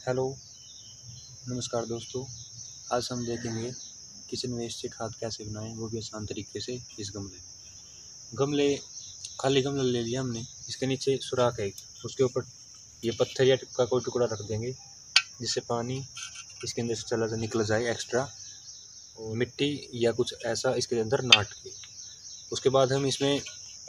Hello, नमस्कार दोस्तों। आज हम देखेंगे किचन वेस्ट से खाद कैसे बनाएं, वो भी आसान तरीके से। इस गमले खाली गमला ले लिया हमने। इसके नीचे सुराख है, उसके ऊपर ये पत्थर या का कोई टुकड़ा रख देंगे जिससे पानी इसके अंदर से चला निकल जाए एक्स्ट्रा, और मिट्टी या कुछ ऐसा इसके अंदर नाट के। उसके बाद हम इसमें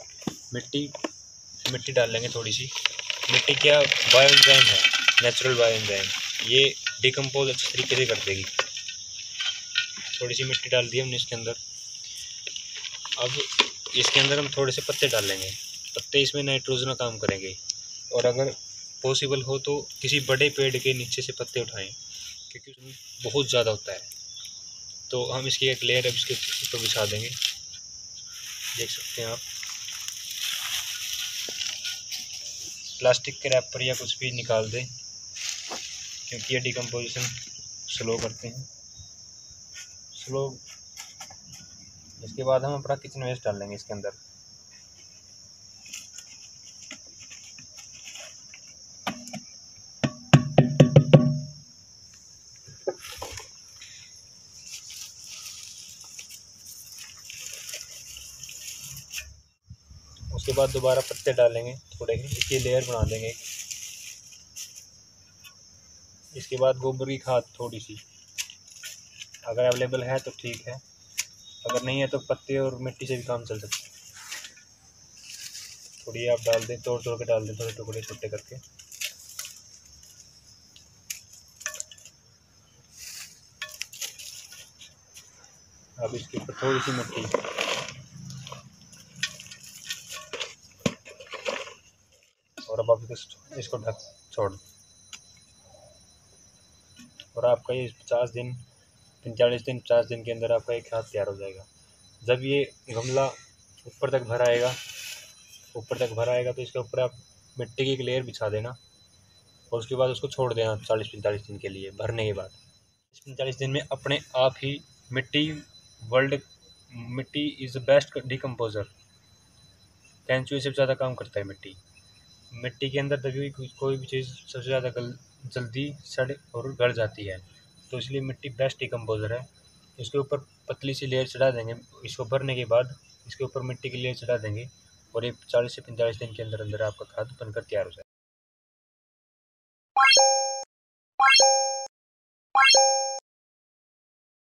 मिट्टी डाल लेंगे। थोड़ी सी मिट्टी क्या बायो एंजाइम है, नेचुरल बायो एंजाइम, ये डिकम्पोज अच्छे तरीके से कर देगी। थोड़ी सी मिट्टी डाल दी हमने इसके अंदर। अब इसके अंदर हम थोड़े से पत्ते डाल लेंगे। पत्ते इसमें नाइट्रोजन का काम करेंगे, और अगर पॉसिबल हो तो किसी बड़े पेड़ के नीचे से पत्ते उठाएं, क्योंकि उसमें बहुत ज़्यादा होता है। तो हम इसकी एक लेयर अब इसके ऊपर बिछा देंगे, देख सकते हैं आप। प्लास्टिक के रैपर या कुछ भी निकाल दें, क्योंकि ये डिकम्पोजिशन स्लो करते हैं, स्लो। इसके बाद हम अपना किचन वेस्ट डाल लेंगे इसके अंदर। उसके बाद दोबारा पत्ते डालेंगे थोड़े, इसकी लेयर बना देंगे। इसके बाद गोबर की खाद थोड़ी सी, अगर अवेलेबल है तो ठीक है, अगर नहीं है तो पत्ते और मिट्टी से भी काम चल सकता है। थोड़ी आप डाल दें, तोड़ के डाल दें, थोड़े टुकड़े छोटे करके। अब इसके ऊपर थोड़ी सी मिट्टी, और अब आप इसको ढक छोड़ दें, और आपका ये 50 दिन 45 दिन 50 दिन के अंदर आपका एक खाद तैयार हो जाएगा। जब ये गमला ऊपर तक भर आएगा तो इसके ऊपर आप मिट्टी की एक लेयर बिछा देना, और उसके बाद उसको छोड़ देना 40-45 दिन के लिए। भरने के बाद 45 दिन में अपने आप ही मिट्टी इज़ द बेस्ट डिकम्पोजर। केंचुए से ज़्यादा काम करता है मिट्टी के अंदर दबी हुई कोई भी चीज़ सबसे ज़्यादा जल्दी सड़ और गल जाती है, तो इसलिए मिट्टी बेस्ट डिकम्पोजर है। इसके ऊपर पतली सी लेयर चढ़ा देंगे, इसको भरने के बाद इसके ऊपर मिट्टी की लेयर चढ़ा देंगे, और ये 40 से 45 दिन के अंदर अंदर आपका खाद बनकर तैयार हो जाएगा।